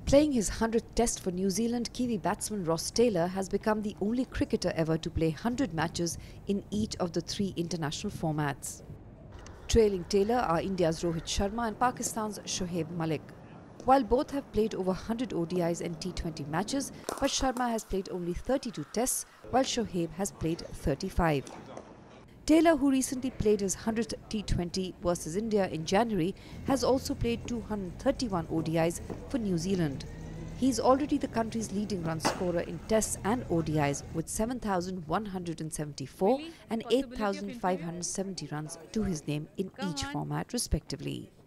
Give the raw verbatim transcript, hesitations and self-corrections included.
Playing his hundredth test for New Zealand, Kiwi batsman Ross Taylor has become the only cricketer ever to play one hundred matches in each of the three international formats. Trailing Taylor are India's Rohit Sharma and Pakistan's Shoaib Malik. While both have played over one hundred O D Is and T twenty matches, but Sharma has played only thirty-two tests, while Shoaib has played thirty-five. Taylor, who recently played his one hundredth T twenty versus India in January, has also played two hundred thirty-one O D Is for New Zealand. He is already the country's leading run scorer in tests and O D Is with seven thousand one hundred seventy-four and eight thousand five hundred seventy runs to his name in each format respectively.